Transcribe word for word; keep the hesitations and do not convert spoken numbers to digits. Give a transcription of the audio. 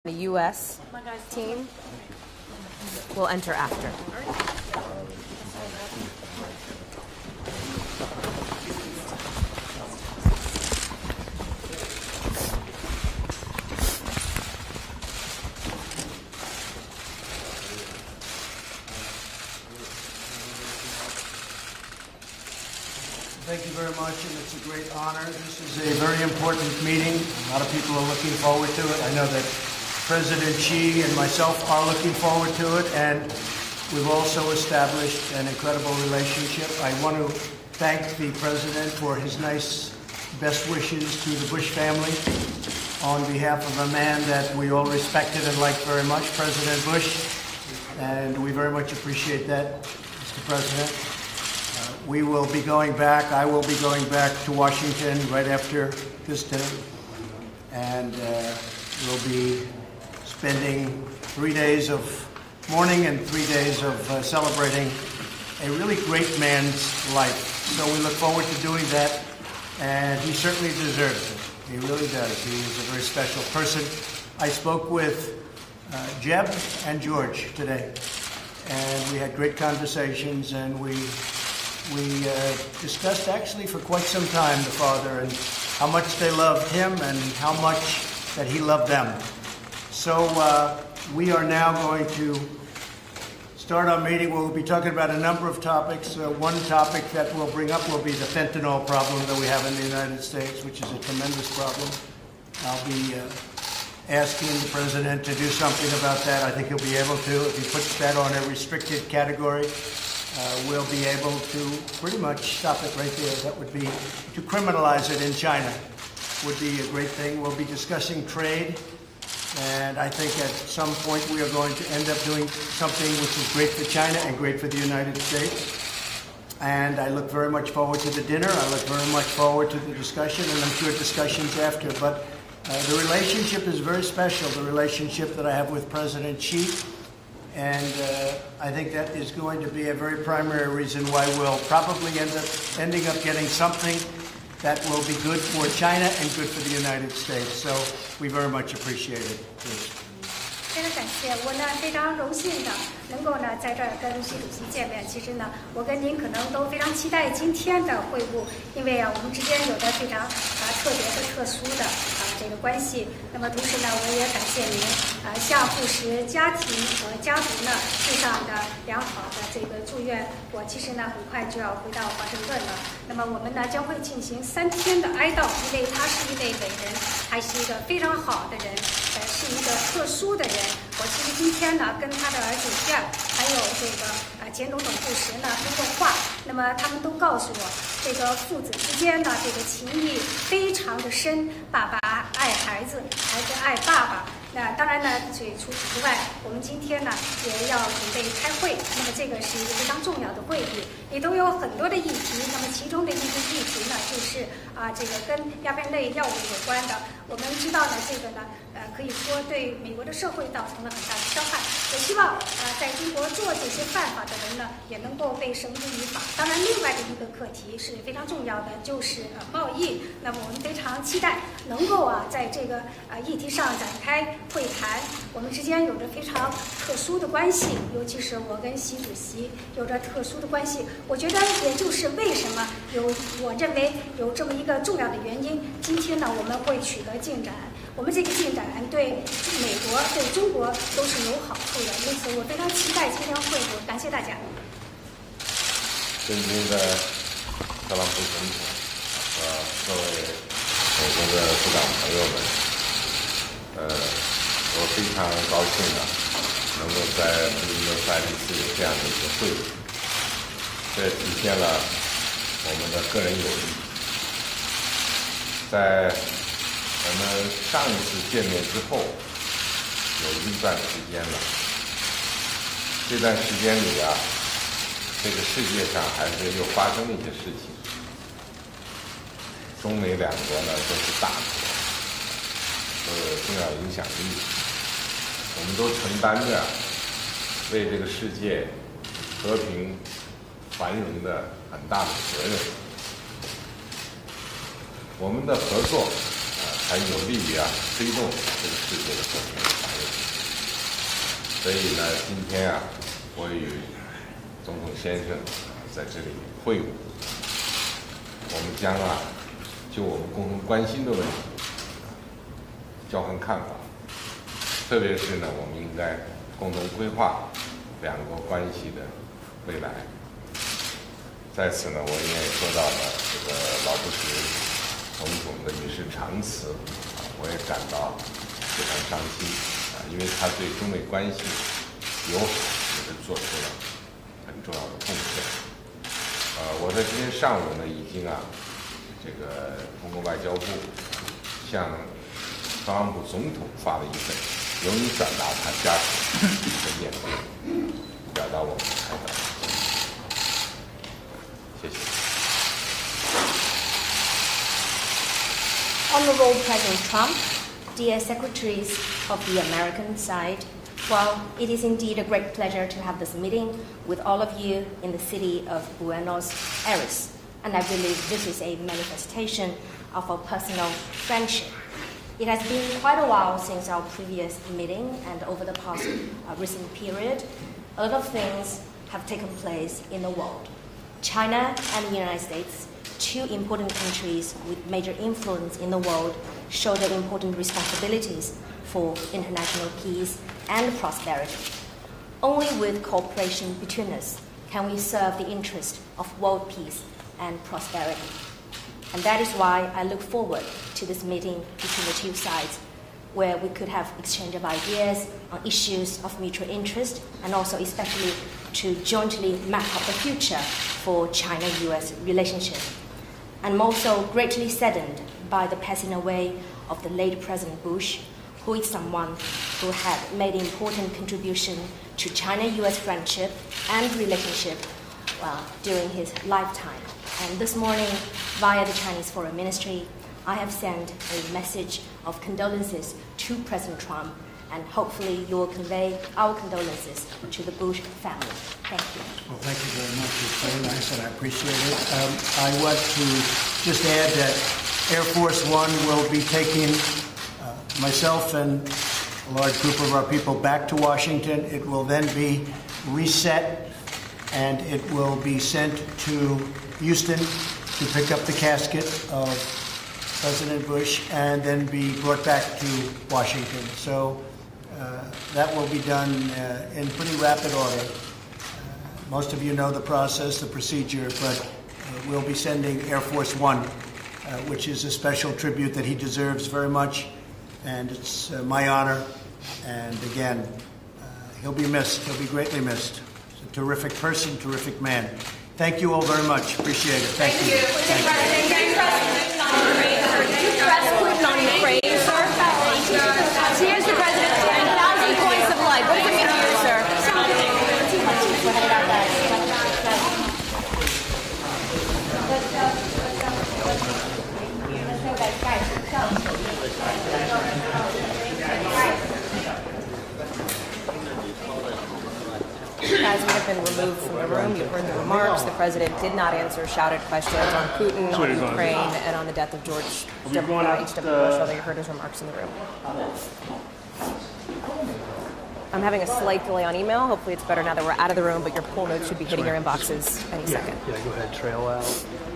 The U S team will enter after. Thank you very much, and it's a great honor. This is a very important meeting. A lot of people are looking forward to it. I know that President Xi and myself are looking forward to it, and we've also established an incredible relationship. I want to thank the President for his nice best wishes to the Bush family on behalf of a man that we all respected and liked very much, President Bush, and we very much appreciate that, Mister President. Uh, we will be going back, I will be going back to Washington right after this dinner, and uh, we'll be spending three days of mourning and three days of uh, celebrating a really great man's life. So we look forward to doing that, and he certainly deserves it. He really does. He is a very special person. I spoke with uh, Jeb and George today, and we had great conversations, and we we uh, discussed actually for quite some time the father and how much they loved him and how much that he loved them. So uh, we are now going to start our meeting. We'll be talking about a number of topics. Uh, one topic that we'll bring up will be the fentanyl problem that we have in the United States, which is a tremendous problem. I'll be uh, asking the President to do something about that. I think he'll be able to. If he puts that on a restricted category, uh, we'll be able to pretty much stop it right there. That would be, to criminalize it in China would be a great thing. We'll be discussing trade. And I think at some point we are going to end up doing something which is great for China and great for the United States. And I look very much forward to the dinner. I look very much forward to the discussion, and I'm sure discussions after. But uh, the relationship is very special, the relationship that I have with President Xi. And uh, I think that is going to be a very primary reason why we'll probably end up ending up getting something that will be good for China and good for the United States. So we very much appreciate it. Please. 非常感谢，我呢非常荣幸的能够呢在这儿跟习主席见面。其实呢，我跟您可能都非常期待今天的会晤，因为啊我们之间有着非常啊特别的、特殊的啊这个关系。那么同时呢，我也感谢您啊向护士家庭和家族呢致上的良好的这个祝愿。我其实呢很快就要回到华盛顿了。那么我们呢将会进行三天的哀悼，因为他是一位伟人，还是一个非常好的人，呃是一个特殊的人。我其实今天呢跟他的儿子Jeb还有这个呃前总统布什呢通过话，那么他们都告诉我，这个父子之间呢这个情谊非常的深，爸爸爱孩子，孩子爱爸爸。那当然呢，所以除此之外，我们今天呢也要准备开会。那么这个是一个非常重要的会议，里头有很多的议题。那么其中的一个议题呢，就是啊这个跟鸦片类药物有关的。我们知道呢，这个呢呃可以说对美国的社会造成了很大的伤害。我希望啊在中国做这些犯法的人呢，也能够被绳之以法。当然，另外的一个课题是非常重要的，就是呃贸易。那么我们非常期待能够啊在这个啊议题上展开会谈，我们之间有着非常特殊的关系，尤其是我跟习主席有着特殊的关系。我觉得也就是为什么有，我认为有这么一个重要的原因。今天呢，我们会取得进展，我们这个进展对美国、对中国都是有好处的，因此我非常期待今天会晤。感谢大家。 尊敬的特朗普总统和各位美国的部长朋友们，呃。我非常高兴的能够在布宜诺斯艾利斯有这样的一个会议，这体现了我们的个人友谊。在我们上一次见面之后，有一段时间了。这段时间里啊，这个世界上还是又发生了一些事情。中美两国呢都是大国，都有重要影响力。我们都承担着为这个世界和平繁荣的很大的责任。我们的合作啊，才有利于啊推动这个世界的和平繁荣。 所以呢，今天啊，我与总统先生在这里会晤，我们将啊就我们共同关心的问题交换看法，特别是呢，我们应该共同规划两国关系的未来。在此呢，我也说到了这个老布什总统的与世长辞，我也感到非常伤心啊，因为他对中美关系友好也是做出了很重要的贡献。呃，我在今天上午呢，已经啊，这个中国外交部向特朗普总统发了一份由你转达他家属的电邮，表达我们的态度。谢谢。 Honorable President Trump, dear secretaries of the American side, well, it is indeed a great pleasure to have this meeting with all of you in the city of Buenos Aires, and I believe this is a manifestation of our personal friendship. It has been quite a while since our previous meeting, and over the past uh, recent period, a lot of things have taken place in the world. China and the United States, two important countries with major influence in the world, show their important responsibilities for international peace and prosperity. Only with cooperation between us can we serve the interest of world peace and prosperity. And that is why I look forward to this meeting between the two sides, where we could have exchange of ideas on issues of mutual interest, and also especially to jointly map out the future for China-U S relationship. I'm also greatly saddened by the passing away of the late President Bush, who is someone who had made an important contribution to China-U S friendship and relationship uh, during his lifetime. And this morning, via the Chinese Foreign Ministry, I have sent a message of condolences to President Trump, and hopefully you will convey our condolences to the Bush family. Thank you. Well, thank you very much. It's very nice, and I appreciate it. Um, I want to just add that Air Force One will be taking uh, myself and a large group of our people back to Washington. It will then be reset, and it will be sent to Houston to pick up the casket of President Bush and then be brought back to Washington. So uh, that will be done uh, in pretty rapid order. Uh, most of you know the process, the procedure, but uh, we'll be sending Air Force One, uh, which is a special tribute that he deserves very much, and it's uh, my honor. And again, uh, he'll be missed. He'll be greatly missed. He's a terrific person, terrific man. Thank you all very much. Appreciate it. Thank, Thank you. you. Thank you. Here's the president. ten thousand points of light. What does it mean to you, sir? We're headed out there. Let's go, guys. Guys, As we have been removed from the room, you've heard the remarks. The president did not answer shouted questions on Putin, on Ukraine, and on the death of George H W Bush, although you heard his remarks in the room. I'm having a slight delay on email. Hopefully it's better now that we're out of the room, but your poll notes should be hitting your inboxes any second. Yeah, go ahead, trail out.